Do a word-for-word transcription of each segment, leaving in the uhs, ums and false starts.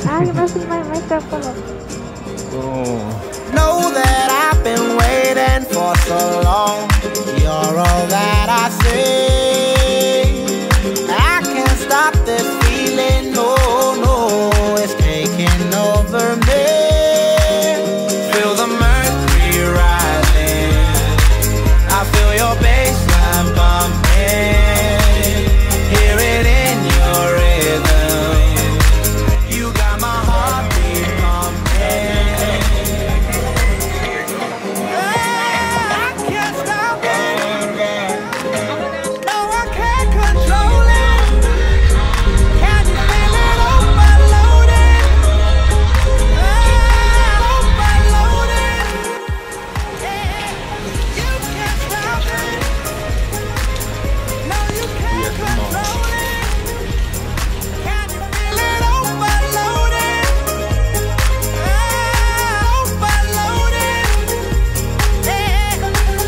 Ah, you're messing my microphone up. Oh. Know that I've been waiting for so long. You're all that I see. I can't stop this feeling. No, no, it's taking over me. Feel the mercury rising. I feel your bassline bumping. Hear it in your rhythm. You got my heartbeat pumping. I can't stop it. No, I can't control it. Can you feel it overloaded? Overloaded. Yeah, you can't stop it. No, you can't control it. Can you feel it overloaded? Overloaded. Yeah.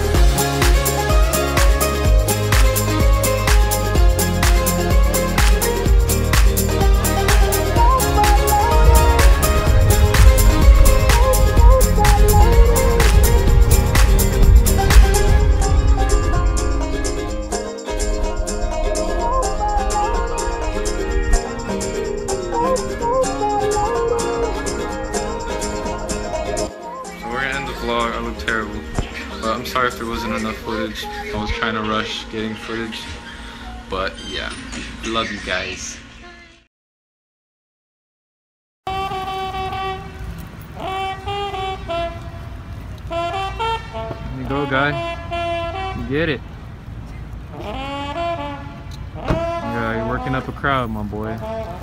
So we're gonna end the vlog. I look terrible, but I'm sorry if there wasn't enough footage. I was trying to rush getting footage, but yeah, love you guys. There you go, guy. You get it. Yeah, you're working up a crowd, my boy.